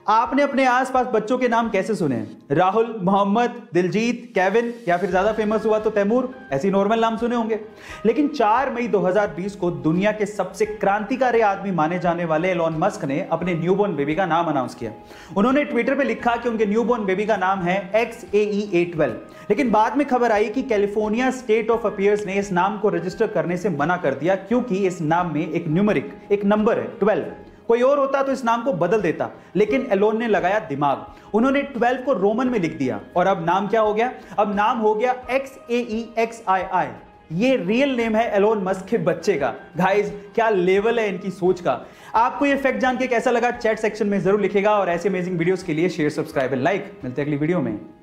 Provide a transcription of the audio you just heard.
आपने अपने आसपास बच्चों के नाम कैसे सुने हैं? राहुल, मोहम्मद, दिलजीत, केविन या फिर ज्यादा फेमस हुआ तो तैमूर, ऐसी नॉर्मल नाम सुने होंगे। लेकिन 4 मई 2020 को दुनिया के सबसे क्रांतिकारी आदमी माने जाने वाले एलोन मस्क ने अपने न्यूबॉर्न बेबी का नाम अनाउंस किया। उन्होंने ट्विटर पे लिखा कि उनके न्यूबॉर्न बेबी का नाम है XAE-A12। लेकिन बाद में खबर आई कि कैलिफोर्निया स्टेट ऑफ अफेयर्स ने इस नाम को रजिस्टर करने से मना कर दिया, क्योंकि इस नाम में एक न्यूमेरिक, एक नंबर है 12। कोई और होता तो इस नाम को बदल देता, लेकिन एलोन ने लगाया दिमाग। उन्होंने 12 को रोमन में लिख दिया और अब नाम क्या हो गया? अब नाम हो गया XAEXII। ये रियल नेम है एलोन मस्क के बच्चे का। गाइस, क्या लेवल है इनकी सोच का। आपको ये फैक्ट जान के कैसा लगा? चैट सेक्शन में जरूर लिखेगा और ऐसे अमेजिंग वीडियोस के लिए शेयर, सब्सक्राइब एंड लाइक। मिलते हैं अगली वीडियो में।